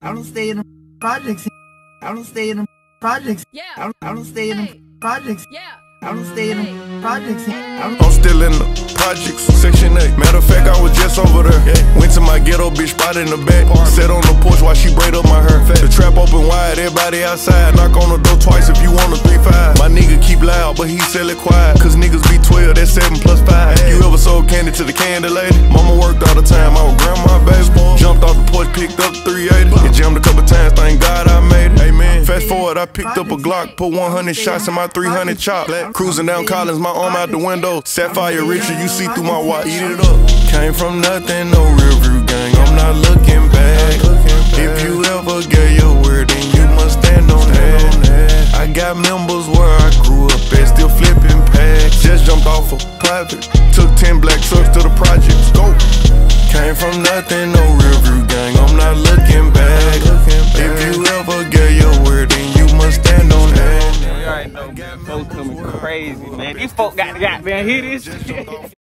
I don't stay in the projects. I don't stay in the projects. Yeah. I don't stay in the projects. Yeah. I don't stay in the projects. I'm still in the projects, section 8. Matter of fact, I was just over there. Went to my ghetto bitch spot in the back. Sat on the porch while she braid up my hair. The trap open wide, everybody outside. Knock on the door twice if you want a 3-5. My nigga keep loud, but he sell it quiet. Cause niggas be 12, that's 7 plus 5. You ever sold candy to the candy lady? Mama worked all the time, I was grandma baby. Jumped off the porch, picked up the 380. It jammed a couple times, thank God I made it. Amen. Fast forward, I picked up a Glock, put 100 shots in my 300 chop. Cruising down Collins, my arm out the window. Sapphire Richard, you see through my watch. Eat it up. Came from nothing, no Riverview gang. I'm not looking back. If you ever gave your word, then you must stand on that. I got members where I grew up at, still flipping packs. Just jumped off a private, took 10 black trucks to the projects. Go. Came from nothing, no Riverview gang. I'm not looking back. If you ever gave your word, then you must stand on that. You already know, folks coming crazy, man. These folk got to goddamn hear this.